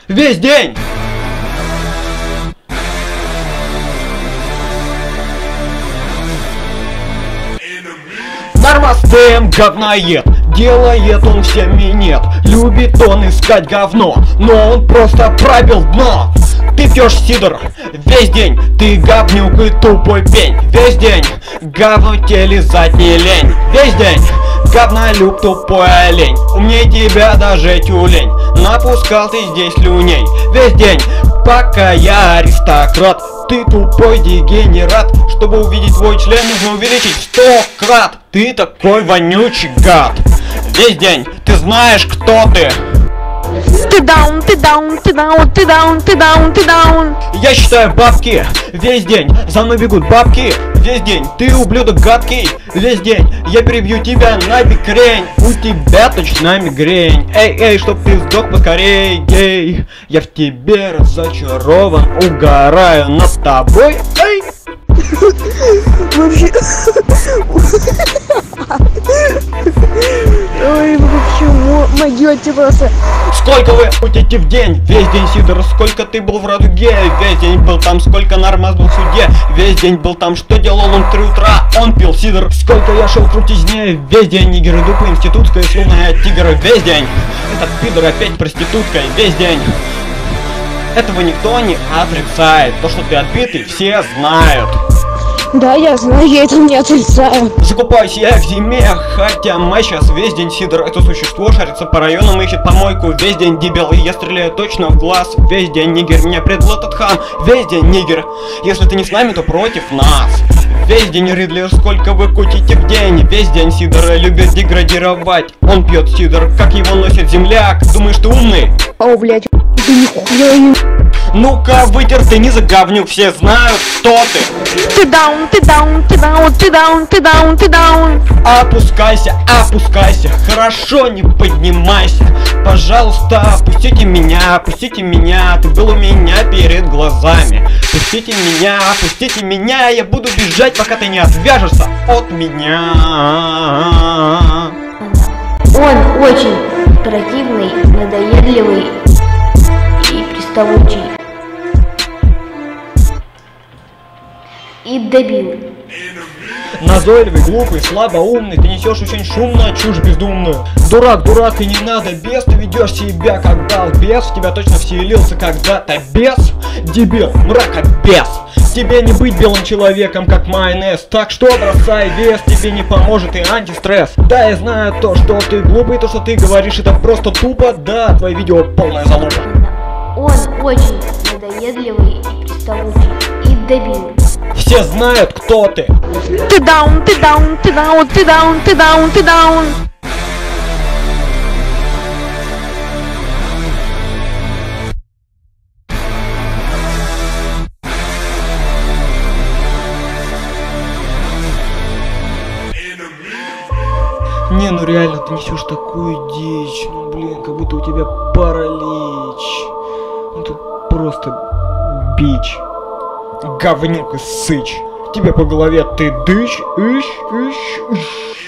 Весь день! Нормастем говноед, делает он всем минет. Любит он искать говно, но он просто пробил дно. Ты пьешь сидр весь день, ты говнюк и тупой пень. Весь день говно тебе лизать не лень. Весь день говнолюб, тупой олень. Умней тебя даже тюлень, напускал ты здесь слюней. Весь день, пока я аристократ, ты тупой дегенерат. Чтобы увидеть твой член, нужно увеличить 100 крат. Ты такой вонючий гад. Весь день ты знаешь, кто ты. Ты даун, ты даун, ты даун, ты даун, ты даун, ты даун. Я считаю бабки. Весь день за мной бегут бабки. Весь день ты ублюдок гадкий. Весь день я перебью тебя на бикрень. У тебя точно мигрень. Эй, эй, чтоб ты сдох поскорей, гей. Я в тебе разочарован, угораю над тобой. Эй! Вообще... Ой, вы почему могете просто... Сколько вы путите в день? Весь день сидор. Сколько ты был в радуге? Весь день был там. Сколько нормас был в суде? Весь день был там. Что делал он в 3 утра? Он пил сидор. Сколько я шел крутизне? Весь день нигеры, дупы, институтская, словная тигра. Весь день этот пидор опять проституткой. Весь день. Этого никто не отрицает. То, что ты отбитый, все знают. Да, я знаю, я это не отрицаю. Закупаюсь я в зиме, хотя мы сейчас весь день сидор. Это существо шарится по районам, ищет помойку. Весь день дебил, и я стреляю точно в глаз. Весь день нигер, меня предал этот хам. Весь день нигер, если ты не с нами, то против нас. Весь день Ридлер, сколько вы кутите в день? Весь день сидора любит деградировать. Он пьет сидор, как его носит земляк. Думаешь, ты умный? О, блядь, ты нихуя. Ну-ка, вытер ты не за говнюк, все знают, кто ты. Ты даун, ты даун, ты даун, ты даун, ты даун, ты даун. Опускайся, опускайся, хорошо, не поднимайся. Пожалуйста, опустите меня, ты был у меня перед глазами. Опустите меня, я буду бежать, пока ты не отвяжешься от меня. Он очень противный, надоедливый и приставучий. И дебил. Назойливый, глупый, слабоумный, ты несешь очень шумно, чушь бездумную. Дурак, дурак, и не надо бес, ты ведешь себя как балбес. В тебя точно вселился когда-то бес. Дебил, мракобес. Тебе не быть белым человеком, как майонез. Так что бросай вес, тебе не поможет и антистресс. Да, я знаю то, что ты глупый, то, что ты говоришь, это просто тупо. Да, твои видео полная залупа. Он очень надоедливый и приставучий и дебил. Все знают, кто ты. Ты даун, ты даун, ты даун, ты даун, ты даун, ты даун. Не, ну реально, ты несешь такую дичь. Ну блин, как будто у тебя паралич. Ну ты просто бич. Говнюк и сыч. Тебе по голове ты дышь, ищ.